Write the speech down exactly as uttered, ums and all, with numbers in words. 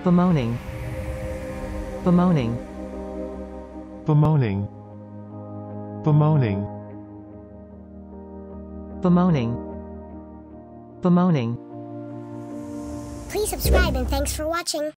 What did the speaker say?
bemoaning, bemoaning, bemoaning, bemoaning, bemoaning, bemoaning. Please subscribe and thanks for watching.